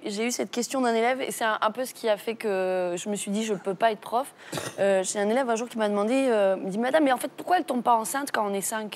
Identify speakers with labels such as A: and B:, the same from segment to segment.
A: J'ai eu cette question d'un élève et c'est un peu ce qui a fait que je me suis dit je peux pas être prof. J'ai un élève un jour qui m'a demandé, il me dit madame, mais en fait pourquoi elle tombe pas enceinte quand on est 5 ?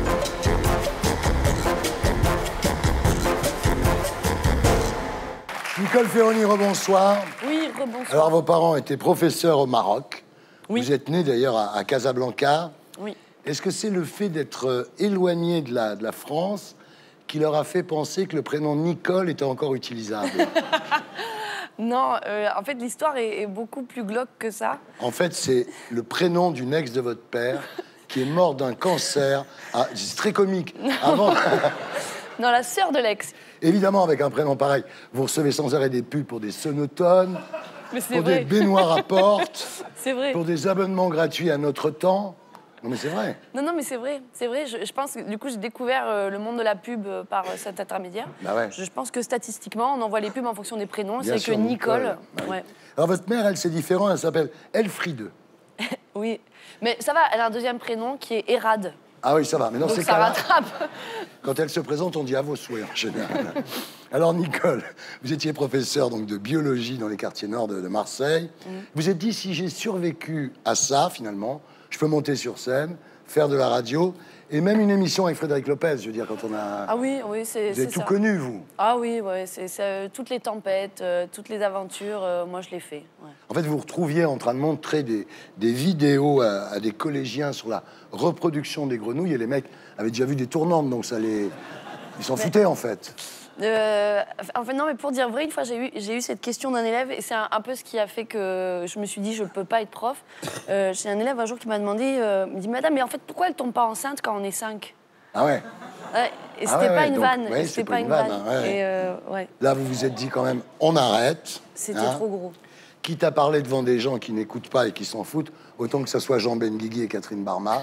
B: Nicole Ferroni, rebonsoir.
A: Oui, rebonsoir.
B: Alors, vos parents étaient professeurs au Maroc.
A: Oui.
B: Vous êtes né d'ailleurs à Casablanca.
A: Oui.
B: Est-ce que c'est le fait d'être éloigné de la France qui leur a fait penser que le prénom Nicole était encore utilisable?
A: Non, en fait, l'histoire est beaucoup plus glauque que ça.
B: En fait, c'est le prénom d'une ex de votre père qui est mort d'un cancer. Ah, c'est très comique. Avant...
A: Non, la sœur de l'ex.
B: Évidemment, avec un prénom pareil, vous recevez sans arrêt des pubs pour des sonotones, pour
A: vrai.
B: des baignoires à porte,
A: C'est vrai.
B: pour des abonnements gratuits à notre temps. Non, mais c'est vrai.
A: Non, mais c'est vrai. C'est vrai. Je pense que du coup, j'ai découvert le monde de la pub par cet intermédiaire.
B: Bah ouais.
A: Je pense que statistiquement, on envoie les pubs en fonction des prénoms.
B: Bien
A: C'est
B: sûr,
A: que Nicole.
B: Bah oui.
A: Ouais.
B: Alors, votre mère, elle, c'est différent. Elle s'appelle Elfriede.
A: Oui. Mais ça va, elle a un deuxième prénom qui est Erad.
B: Ah oui, ça va. Mais dans
A: Donc
B: ces
A: ça
B: cas-là,
A: rattrape.
B: quand elle se présente, on dit à vos souhaits en général. Alors, Nicole, vous étiez professeur donc, de biologie dans les quartiers nord de Marseille. Vous êtes dit, si j'ai survécu à ça, finalement, je peux monter sur scène, faire de la radio, et même une émission avec Frédéric Lopez, je veux dire, quand on a...
A: Ah oui, c'est
B: Vous avez tout
A: ça.
B: connu, vous.
A: Ah oui, ouais, c'est toutes les tempêtes, toutes les aventures, moi je l'ai fait. Ouais.
B: En fait, vous vous retrouviez en train de montrer des vidéos à des collégiens sur la reproduction des grenouilles, et les mecs avaient déjà vu des tournantes, donc ça les... Ils s'en foutaient, en fait.
A: En fait, non, mais pour dire vrai, une fois, j'ai eu cette question d'un élève, et c'est un peu ce qui a fait que je me suis dit, je peux pas être prof. J'ai un élève un jour qui m'a demandé, il me dit, madame, mais en fait, pourquoi elle tombe pas enceinte quand on est 5 ?
B: Ah ouais?
A: Ouais, et
B: Ah
A: c'était
B: ouais,
A: pas
B: ouais,
A: une
B: donc,
A: vanne.
B: ouais,
A: C'était pas une vanne.
B: hein, ouais.
A: Et ouais,
B: Là, vous vous êtes dit quand même, on arrête.
A: c'était
B: hein.
A: trop gros.
B: Quitte à parler devant des gens qui n'écoutent pas et qui s'en foutent, autant que ça soit Jean Benguigui et Catherine Barma.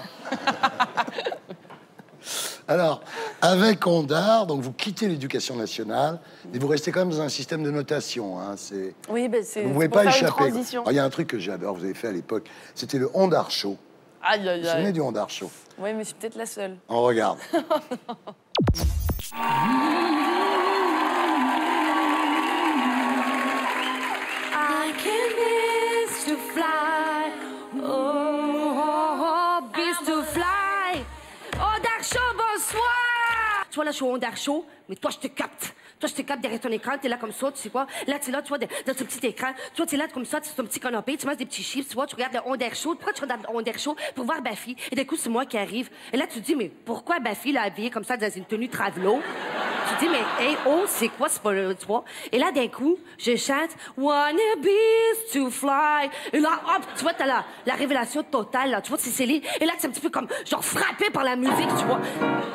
B: Alors, avec Ondar, donc vous quittez l'éducation nationale et vous restez quand même dans un système de notation. Hein,
A: Oui, ben c'est
B: vous ne pouvez
A: pour
B: pas
A: faire une
B: échapper.
A: transition.
B: Il y a un truc que j'adore, vous avez fait à l'époque, c'était le Ondar Show.
A: Aïe, aïe,
B: Vous vous souvenez
A: aïe.
B: du Ondar Show?
A: Oui, mais c'est peut-être la seule.
B: On regarde.
C: I can beast to fly. Oh, beast to fly. Ondar Show, bonsoir. Tu vois, là, je suis au Ondar Show, mais toi, je te capte. Toi, je te capte derrière ton écran, t'es là comme ça, tu sais quoi? Là, tu es là, tu vois, dans ton petit écran. Toi, tu es là comme ça, tu es sur ton petit canapé, tu manges des petits chips, tu vois, tu regardes le Ondar Show. Pourquoi tu regardes le Ondar Show? Pour voir Baffy. Et d'un coup, c'est moi qui arrive. Et là, tu te dis, mais pourquoi Baffy l'a habillée comme ça dans une tenue Travelo? Tu te dis, mais hey, oh, c'est quoi, c'est pas le, tu vois? Et là, d'un coup, je chante Wanna beast to fly. Et là, hop, tu vois, t'as la révélation totale, là. Tu vois, c'est Céline. Et là, c'est un petit peu comme, genre, frappé par la musique, tu vois.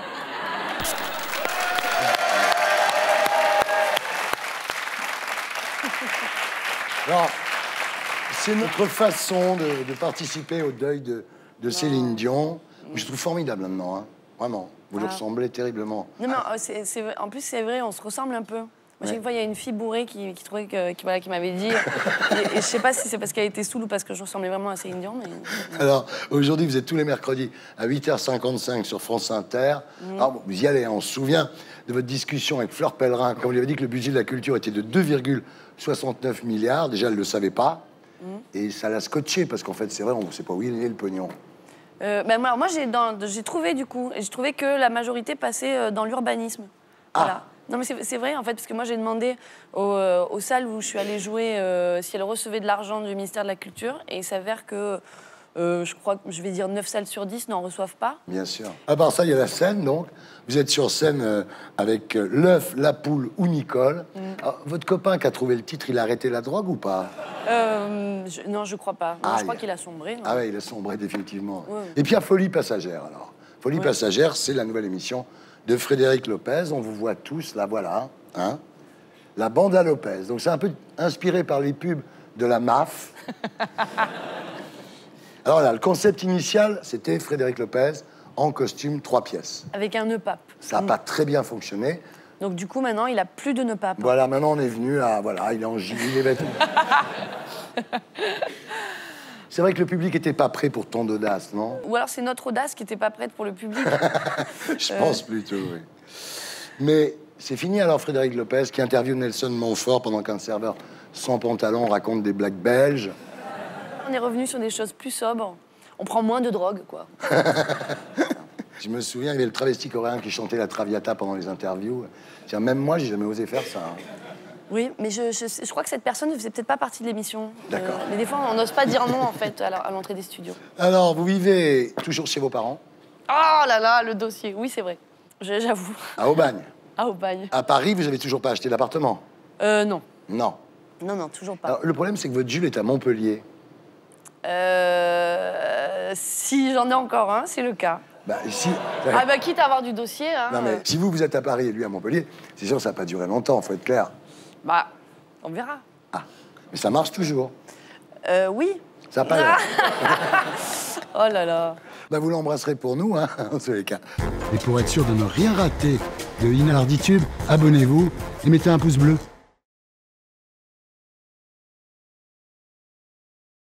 B: Alors, c'est notre façon de participer au deuil de Céline Dion. Je trouve formidable maintenant, hein. Vraiment. Vous lui ressemblez terriblement.
A: Non, mais en plus, c'est vrai, on se ressemble un peu. Moi, chaque fois, il y a une fille bourrée qui trouvait qui m'avait dit. Et je sais pas si c'est parce qu'elle était saoule ou parce que je ressemblais vraiment à Céline Dion. Mais...
B: Alors, aujourd'hui, vous êtes tous les mercredis à 8h55 sur France Inter. Alors, bon, vous y allez, hein, on se souvient de votre discussion avec Fleur Pellerin, quand vous lui avez dit que le budget de la culture était de 2,69 milliards. Déjà, elle ne le savait pas. Et ça l'a scotché, parce qu'en fait, c'est vrai, on ne sait pas où il est, le pognon.
A: Ben moi j'ai trouvé du coup, et j'ai trouvé que la majorité passait dans l'urbanisme. Voilà. Non mais c'est vrai en fait, parce que moi j'ai demandé aux salles où je suis allée jouer si elles recevaient de l'argent du ministère de la Culture, et il s'avère que je crois que je vais dire 9 salles sur 10 n'en reçoivent pas.
B: Bien sûr. À part ça, il y a la scène, donc. Vous êtes sur scène avec l'œuf, la poule ou Nicole. Alors, votre copain qui a trouvé le titre, il a arrêté la drogue ou pas?
A: Non, je crois pas. Non, je crois qu'il a sombré. Non.
B: Ah ouais, il a sombré définitivement.
A: Ouais.
B: Et puis il y a Folie Passagère, alors. Folie Passagère, c'est la nouvelle émission de Frédéric Lopez. On vous voit tous, là, voilà. Hein, la bande à Lopez. Donc c'est un peu inspiré par les pubs de la MAF. Alors là, le concept initial, c'était Frédéric Lopez en costume 3 pièces.
A: Avec un nœud pape.
B: Ça n'a pas très bien fonctionné.
A: Donc du coup, maintenant, il a plus de nœud pape.
B: Voilà, maintenant on est venu à... Voilà, il est en gilet, les vêtements. C'est vrai que le public n'était pas prêt pour tant d'audace, non?
A: Ou alors c'est notre audace qui n'était pas prête pour le public.
B: Je pense plutôt, oui. Mais C'est fini alors Frédéric Lopez qui interviewe Nelson Montfort pendant qu'un serveur sans pantalon raconte des blagues belges.
A: On est revenu sur des choses plus sobres. On prend moins de drogue, quoi.
B: Je me souviens, il y avait le travesti coréen qui chantait la Traviata pendant les interviews. Tiens, même moi, j'ai jamais osé faire ça.
A: Oui, mais je crois que cette personne ne faisait peut-être pas partie de l'émission.
B: D'accord.
A: Mais des fois, on n'ose pas dire non, en fait, à l'entrée des studios.
B: Alors, vous vivez toujours chez vos parents?
A: Oh là là, le dossier. Oui, c'est vrai. J'avoue.
B: À Aubagne?
A: À Aubagne.
B: À Paris, vous avez toujours pas acheté d'appartement?
A: Non.
B: Non.
A: Non, toujours pas.
B: Alors, le problème, c'est que votre Jules est à Montpellier.
A: Si j'en ai encore un, c'est le cas.
B: Bah, ici...
A: Ah bah, quitte à avoir du dossier, hein.
B: Non, mais si vous êtes à Paris et lui à Montpellier, c'est sûr que ça n'a pas duré longtemps, faut être clair.
A: Bah, on verra.
B: Ah, mais ça marche toujours.
A: Oui.
B: Ça n'a pas l'air.
A: Oh là là.
B: Bah, vous l'embrasserez pour nous, hein, en tous les cas. Et pour être sûr de ne rien rater de Inarditube, abonnez-vous et mettez un pouce bleu.